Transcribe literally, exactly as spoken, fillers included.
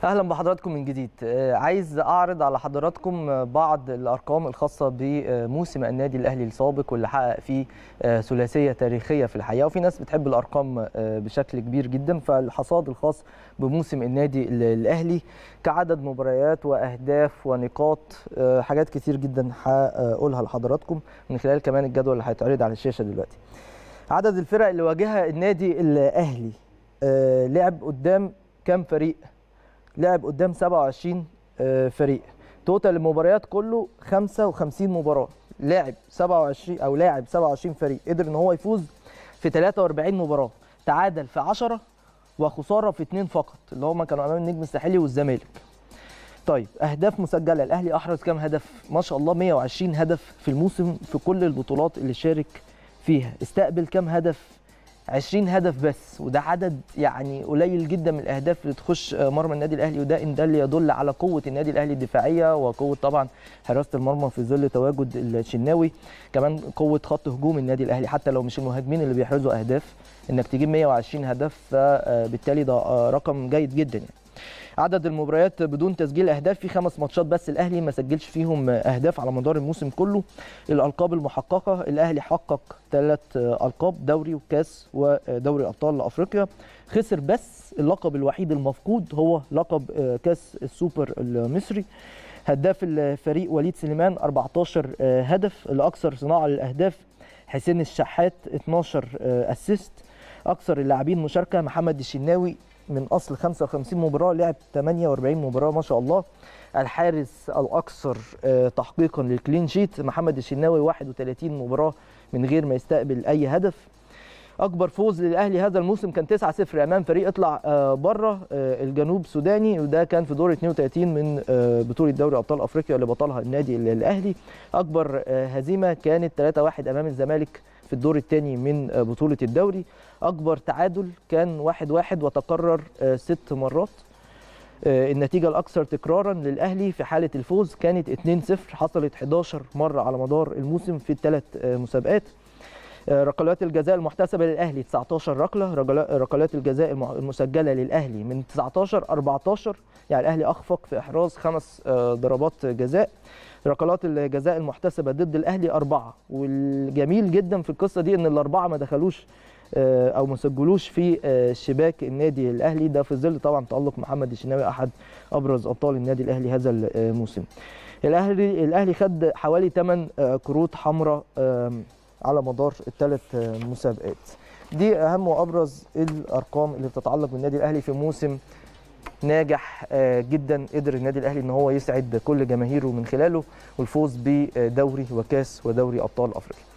اهلا بحضراتكم من جديد. عايز اعرض على حضراتكم بعض الارقام الخاصه بموسم النادي الاهلي السابق واللي حقق فيه ثلاثيه تاريخيه في الحقيقه، وفي ناس بتحب الارقام بشكل كبير جدا. فالحصاد الخاص بموسم النادي الاهلي كعدد مباريات واهداف ونقاط، حاجات كتير جدا هقولها لحضراتكم من خلال كمان الجدول اللي هيتعرض على الشاشه دلوقتي. عدد الفرق اللي واجهها النادي الاهلي، لعب قدام كام فريق؟ لعب قدام سبعة وعشرين فريق. توتال المباريات كله خمسة وخمسين مباراه، لاعب سبعة وعشرين او لاعب سبعة وعشرين فريق، قدر ان هو يفوز في ثلاثة وأربعين مباراه، تعادل في عشرة وخساره في اثنين فقط اللي هم كانوا امام النجم الساحلي والزمالك. طيب اهداف مسجله، الاهلي احرز كام هدف؟ ما شاء الله مئة وعشرين هدف في الموسم في كل البطولات اللي شارك فيها. استقبل كام هدف؟ عشرين هدف بس، وده عدد يعني قليل جدا من الاهداف اللي تخش مرمى النادي الاهلي، وده ان ده اللي يدل على قوه النادي الاهلي الدفاعيه وقوه طبعا حراسه المرمى في ظل تواجد الشناوي، كمان قوه خط هجوم النادي الاهلي حتى لو مش المهاجمين اللي بيحرزوا اهداف، انك تجيب مئة وعشرين هدف فبالتالي ده رقم جيد جدا يعني. عدد المباريات بدون تسجيل اهداف، في خمس ماتشات بس الاهلي ما سجلش فيهم اهداف على مدار الموسم كله. الالقاب المحققه، الاهلي حقق ثلاث القاب، دوري وكاس ودوري ابطال افريقيا. خسر بس اللقب الوحيد المفقود هو لقب كاس السوبر المصري. هداف الفريق وليد سليمان أربعة عشر هدف، الاكثر صناعه للاهداف حسين الشحات اثناشر اسيست. اكثر اللاعبين مشاركه محمد الشناوي من اصل خمسة وخمسين مباراه لعب ثمانية وأربعين مباراه ما شاء الله. الحارس الاكثر تحقيقا للكلين شيت محمد الشناوي واحد وثلاثين مباراه من غير ما يستقبل اي هدف. اكبر فوز للاهلي هذا الموسم كان تسعة صفر امام فريق اطلع بره الجنوب سوداني، وده كان في دور اثنين وثلاثين من بطوله دوري ابطال افريقيا اللي بطلها النادي الاهلي. اكبر هزيمه كانت ثلاثة واحد امام الزمالك في الدور الثاني من بطوله الدوري. اكبر تعادل كان واحد واحد وتكرر ست مرات. النتيجه الاكثر تكرارا للاهلي في حاله الفوز كانت اثنين صفر، حصلت إحدى عشرة مره على مدار الموسم في الثلاث مسابقات. ركلات الجزاء المحتسبه للاهلي تسعة عشر ركله، ركلات الجزاء المسجله للاهلي من تسعة عشر أربعة عشر، يعني الاهلي اخفق في احراز خمس ضربات جزاء. ركلات الجزاء المحتسبه ضد الاهلي اربعه، والجميل جدا في القصه دي ان الاربعه ما دخلوش او ما سجلوش في شباك النادي الاهلي، ده في ظل طبعا تالق محمد الشناوي احد ابرز ابطال النادي الاهلي هذا الموسم. الاهلي الاهلي خد حوالي ثمانية كروت حمراء على مدار الثلاث مسابقات. دي اهم وابرز الارقام اللي بتتعلق بالنادي الاهلي في موسم ناجح جدا قدر النادي الاهلي ان هو يسعد كل جماهيره من خلاله، والفوز بدوري وكاس ودوري ابطال افريقيا.